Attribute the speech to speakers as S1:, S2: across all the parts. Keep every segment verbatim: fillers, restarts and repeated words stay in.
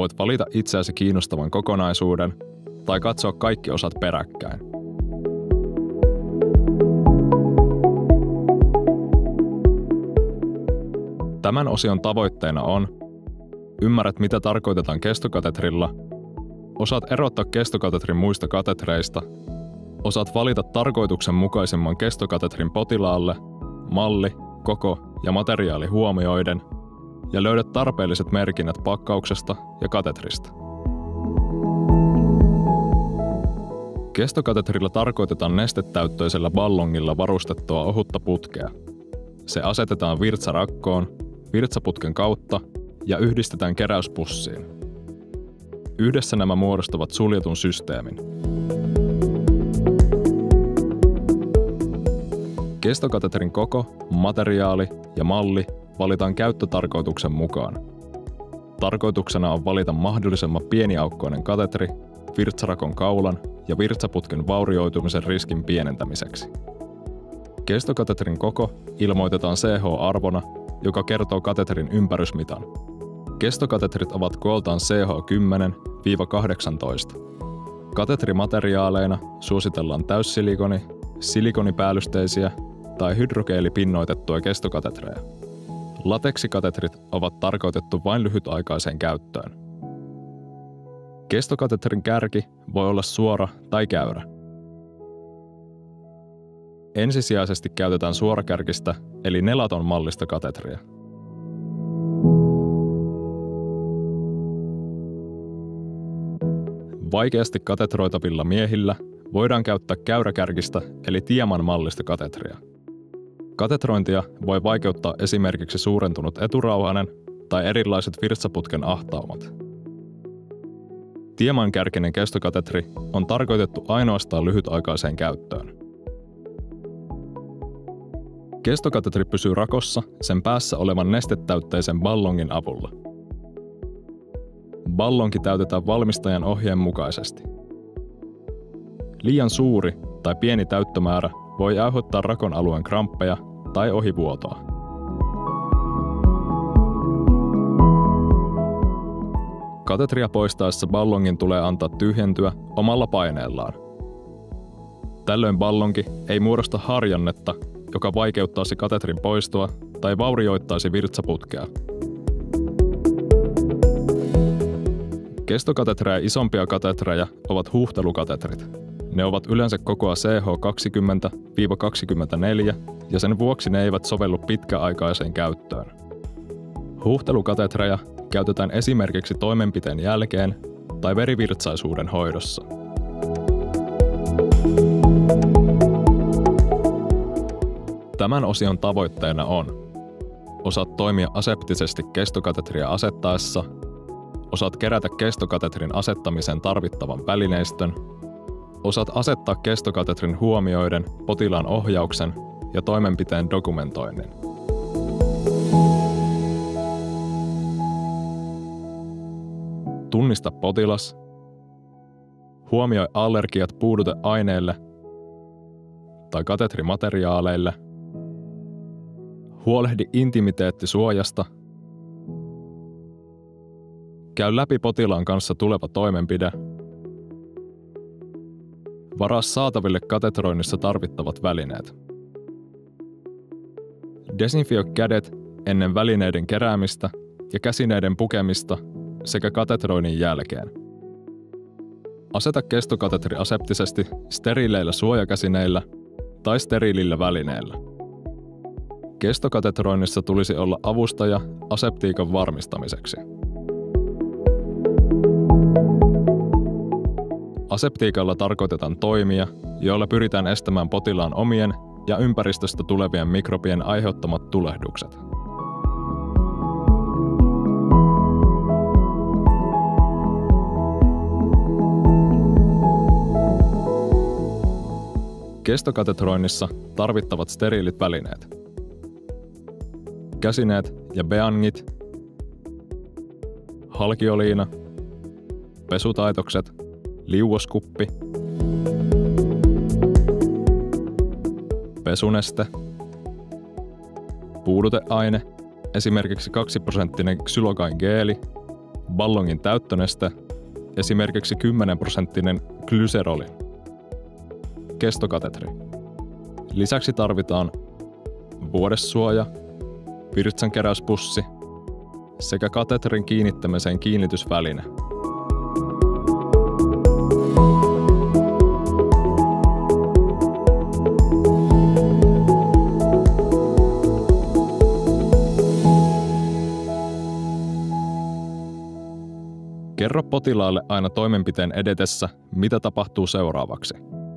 S1: voit valita itseäsi kiinnostavan kokonaisuuden tai katsoa kaikki osat peräkkäin. Tämän osion tavoitteena on: ymmärrät, mitä tarkoitetaan kestokatetrilla, osaat erottaa kestokatetrin muista katetreista, osaat valita tarkoituksenmukaisimman kestokatetrin potilaalle, malli, koko ja materiaali huomioiden, ja löydät tarpeelliset merkinnät pakkauksesta ja katetrista. Kestokatetrilla tarkoitetaan nestetäyttöisellä ballongilla varustettua ohutta putkea. Se asetetaan virtsarakkoon, virtsaputken kautta ja yhdistetään keräyspussiin. Yhdessä nämä muodostavat suljetun systeemin. Kestokatetrin koko, materiaali ja malli valitaan käyttötarkoituksen mukaan. Tarkoituksena on valita mahdollisimman pieniaukkoinen katetri virtsarakon kaulan ja virtsaputken vaurioitumisen riskin pienentämiseksi. Kestokatetrin koko ilmoitetaan C H-arvona, joka kertoo katetrin ympärysmitan. Kestokatetrit ovat kooltaan C H kymmenen kahdeksantoista. Katetrimateriaaleina suositellaan täyssilikoni, silikonipäällysteisiä tai hydrogeelipinnoitettuja kestokatetreja. Lateksikatetrit ovat tarkoitettu vain lyhytaikaiseen käyttöön. Kestokatetrin kärki voi olla suora tai käyrä. Ensisijaisesti käytetään suorakärkistä eli nelaton mallista katetria. Vaikeasti katetroitavilla miehillä voidaan käyttää käyräkärkistä eli tieman mallista katetria. Katetrointia voi vaikeuttaa esimerkiksi suurentunut eturauhanen tai erilaiset virtsaputken ahtaumat. Tiemankärkinen kestokatetri on tarkoitettu ainoastaan lyhytaikaiseen käyttöön. Kestokatetri pysyy rakossa sen päässä olevan nestetäytteisen ballongin avulla. Ballonki täytetään valmistajan ohjeen mukaisesti. Liian suuri tai pieni täyttömäärä voi aiheuttaa rakon alueen kramppeja tai ohivuotoa. Katetria poistaessa ballongin tulee antaa tyhjentyä omalla paineellaan. Tällöin ballonki ei muodosta harjannetta, joka vaikeuttaisi katetrin poistoa tai vaurioittaisi virtsaputkea. Kestokatetreja isompia katetreja ovat huuhtelukatetrit. Ne ovat yleensä kokoa C H kaksikymmentä kaksikymmentäneljä ja sen vuoksi ne eivät sovellu pitkäaikaiseen käyttöön. Huuhtelukatetreja käytetään esimerkiksi toimenpiteen jälkeen tai verivirtsaisuuden hoidossa. Tämän osion tavoitteena on: osaat toimia aseptisesti kestokatetria asettaessa, osaat kerätä kestokatetrin asettamiseen tarvittavan välineistön, osaat asettaa kestokatetrin huomioiden potilaan ohjauksen ja toimenpiteen dokumentoinnin. Tunnista potilas. Huomioi allergiat puuduteaineille tai katetrimateriaaleille. Huolehdi intimiteettisuojasta. Käy läpi potilaan kanssa tuleva toimenpide. Varaa saataville katetroinnissa tarvittavat välineet. Desinfioi kädet ennen välineiden keräämistä ja käsineiden pukemista sekä katetroinnin jälkeen. Aseta kestokatetri aseptisesti steriileillä suojakäsineillä tai steriilillä välineillä. Kestokatetroinnissa tulisi olla avustaja aseptiikan varmistamiseksi. Aseptiikalla tarkoitetaan toimia, joilla pyritään estämään potilaan omien ja ympäristöstä tulevien mikrobien aiheuttamat tulehdukset. Kestokatetroinnissa tarvittavat steriilit välineet. Käsineet ja beangit, halkioliina, pesutaitokset, liuoskuppi, pesuneste, puuduteaine, esimerkiksi kaksi prosenttinen xylokain geeli, ballongin täyttöneste, esimerkiksi kymmenen prosenttinen glyseroli. Kestokatetri. Lisäksi tarvitaan vuodessuoja, virtsankeräyspussi sekä katetrin kiinnittämiseen kiinnitysväline. Kerro potilaalle aina toimenpiteen edetessä, mitä tapahtuu seuraavaksi.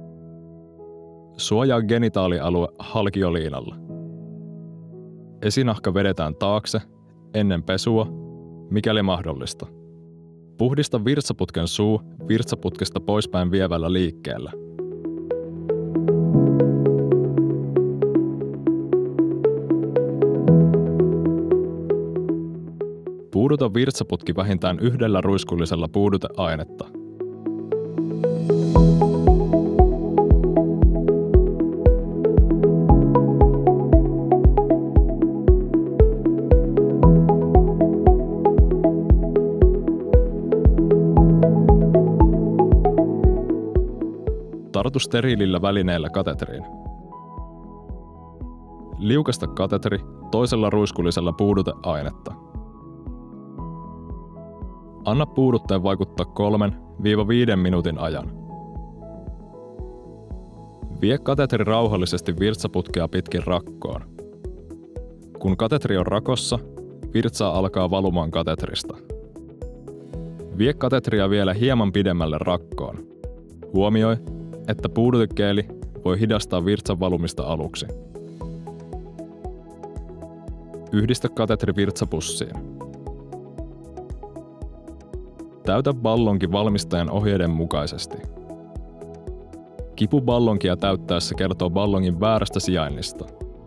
S1: Suojaa genitaalialue halkioliinalla. Esinahka vedetään taakse ennen pesua, mikäli mahdollista. Puhdista virtsaputken suu virtsaputkesta poispäin vievällä liikkeellä. Puuduta virtsaputki vähintään yhdellä ruiskullisella puuduteainetta. Tartu steriilillä välineellä katetriin. Liukasta katetri toisella ruiskullisella puuduteainetta. Anna puudutteen vaikuttaa kolmen viiden minuutin ajan. Vie katetri rauhallisesti virtsaputkea pitkin rakkoon. Kun katetri on rakossa, virtsaa alkaa valumaan katetrista. Vie katetria vielä hieman pidemmälle rakkoon. Huomioi, että puudutekeeli voi hidastaa virtsan valumista aluksi. Yhdistä katetri virtsapussiin. Täytä ballonki valmistajan ohjeiden mukaisesti. Kipu ballonkia täyttäessä kertoo ballongin väärästä sijainnista.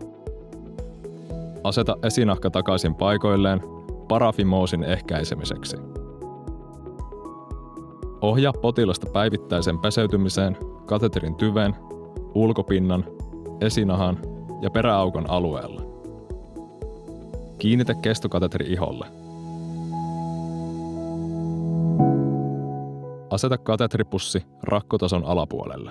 S1: Aseta esinahka takaisin paikoilleen parafimoosin ehkäisemiseksi. Ohjaa potilasta päivittäiseen peseytymiseen katetrin tyven, ulkopinnan, esinahan ja peräaukon alueella. Kiinnitä kestokatetri iholle. Aseta katetripussi rakkotason alapuolelle.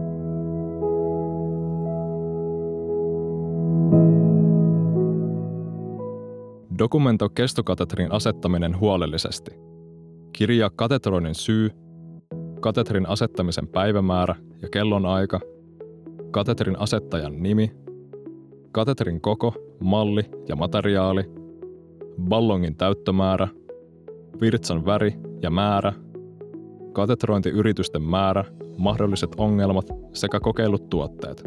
S1: Dokumentoi kestokatetrin asettaminen huolellisesti. Kirjaa katetroinnin syy, katetrin asettamisen päivämäärä ja kellonaika, katetrin asettajan nimi, katetrin koko, malli ja materiaali, ballongin täyttömäärä, virtsan väri ja määrä, katetrointiyritysten määrä, mahdolliset ongelmat sekä kokeillut tuotteet.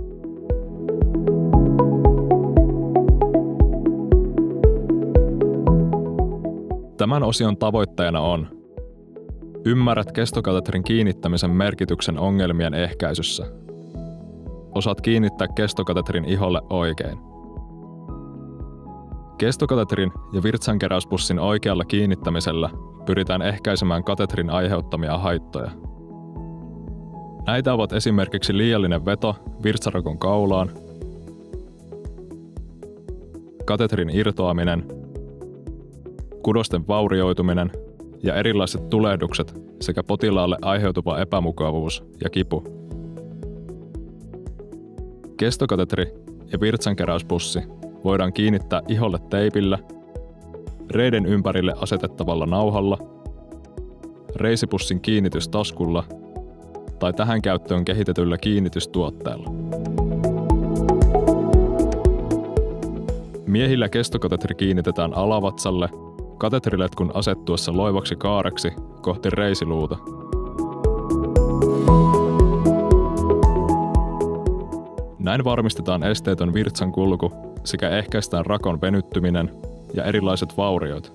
S1: Tämän osion tavoitteena on: ymmärrät kestokatetrin kiinnittämisen merkityksen ongelmien ehkäisyssä. Osaat kiinnittää kestokatetrin iholle oikein. Kestokatetrin ja virtsankeräyspussin oikealla kiinnittämisellä pyritään ehkäisemään katetrin aiheuttamia haittoja. Näitä ovat esimerkiksi liiallinen veto virtsarakon kaulaan, katetrin irtoaminen, kudosten vaurioituminen ja erilaiset tulehdukset sekä potilaalle aiheutuva epämukavuus ja kipu. Kestokatetri ja virtsankeräyspussi voidaan kiinnittää iholle teipillä, reiden ympärille asetettavalla nauhalla, reisipussin kiinnitystaskulla tai tähän käyttöön kehitetyllä kiinnitystuotteella. Miehillä kestokatetri kiinnitetään alavatsalle katetriletkun asettuessa loivaksi kaareksi kohti reisiluuta. Näin varmistetaan esteetön virtsan kulku sekä ehkäistään rakon venyttyminen ja erilaiset vauriot.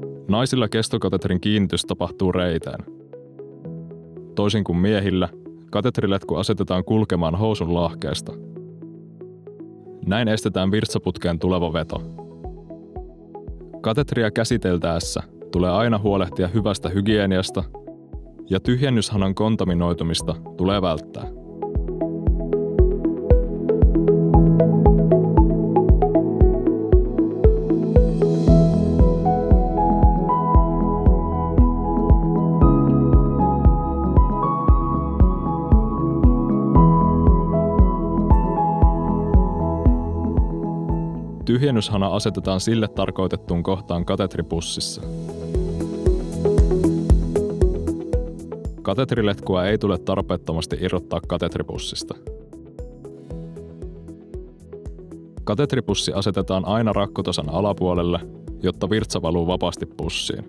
S1: Naisilla kestokatetrin kiinnitys tapahtuu reiteen. Toisin kuin miehillä, katetriletku asetetaan kulkemaan housun lahkeesta. Näin estetään virtsaputkeen tuleva veto. Katetria käsiteltäessä tulee aina huolehtia hyvästä hygieniasta ja tyhjennyshanan kontaminoitumista tulee välttää. Tyhjennyshana asetetaan sille tarkoitettuun kohtaan katetripussissa. Katetriletkua ei tule tarpeettomasti irrottaa katetripussista. Katetripussi asetetaan aina rakkotasan alapuolelle, jotta virtsa valuu vapaasti pussiin.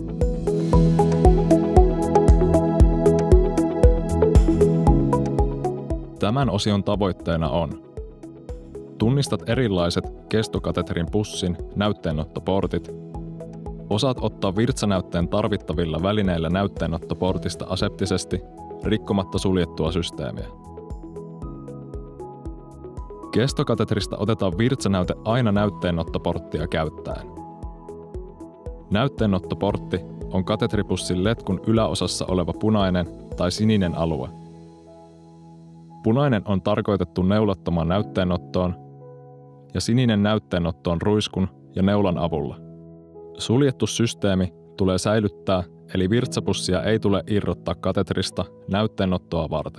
S1: Tämän osion tavoitteena on: tunnistat erilaiset kestokatetrin pussin näytteenottoportit, osaat ottaa virtsanäytteen tarvittavilla välineillä näytteenottoportista aseptisesti, rikkomatta suljettua systeemiä. Kestokatetrista otetaan virtsanäyte aina näytteenottoporttia käyttäen. Näytteenottoportti on katetripussin letkun yläosassa oleva punainen tai sininen alue. Punainen on tarkoitettu neulattomaan näytteenottoon ja sininen näytteenottoon ruiskun ja neulan avulla. Suljettu systeemi tulee säilyttää, eli virtsapussia ei tule irrottaa katetrista näytteenottoa varten.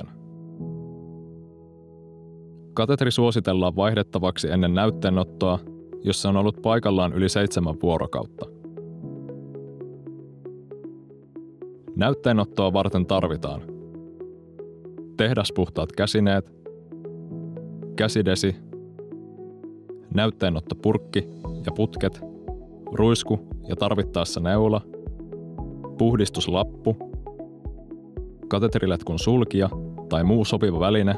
S1: Katetri suositellaan vaihdettavaksi ennen näytteenottoa, jos se on ollut paikallaan yli seitsemän vuorokautta. Näytteenottoa varten tarvitaan tehdaspuhtaat käsineet, käsidesi, näytteenottopurkki ja putket, ruisku ja tarvittaessa neula, puhdistuslappu, katetriletkun sulkija tai muu sopiva väline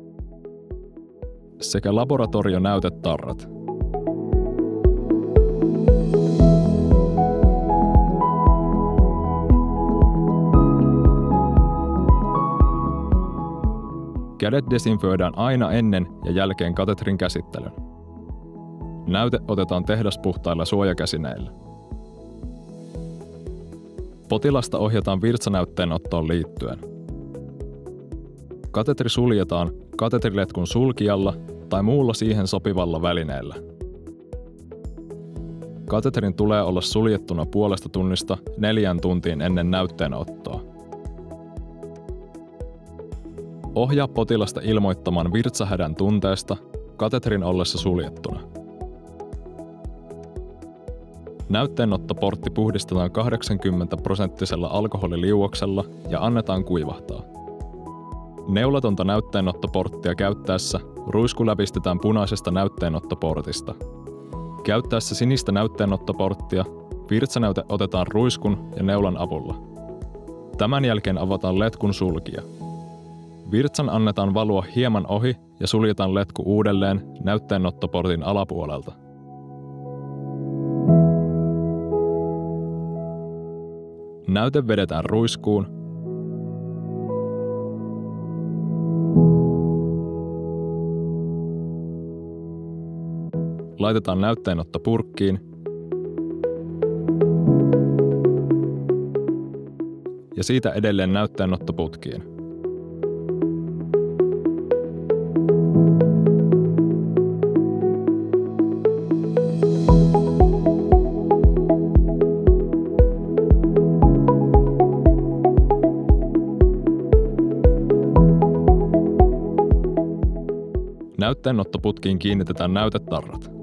S1: sekä laboratorionäytetarrat. Kädet desinfioidaan aina ennen ja jälkeen katetrin käsittelyn. Näyte otetaan tehdaspuhtailla suojakäsineillä. Potilasta ohjataan virtsanäytteenottoon liittyen. Katetri suljetaan katetriletkun sulkijalla tai muulla siihen sopivalla välineellä. Katetrin tulee olla suljettuna puolesta tunnista neljään tuntiin ennen näytteenottoa. Ohjaa potilasta ilmoittamaan virtsahädän tunteesta katetrin ollessa suljettuna. Näytteenottoportti puhdistetaan kahdeksankymmentä prosenttisella alkoholiliuoksella ja annetaan kuivahtaa. Neulatonta näytteenottoporttia käyttäessä ruisku läpistetään punaisesta näytteenottoportista. Käyttäessä sinistä näytteenottoporttia virtsanäyte otetaan ruiskun ja neulan avulla. Tämän jälkeen avataan letkun sulkija. Virtsan annetaan valua hieman ohi ja suljetaan letku uudelleen näytteenottoportin alapuolelta. Näyte vedetään ruiskuun. Laitetaan näytteenotto purkkiin ja siitä edelleen näytteenotto putkiin. Näytteenottoputkiin kiinnitetään näytetarrat.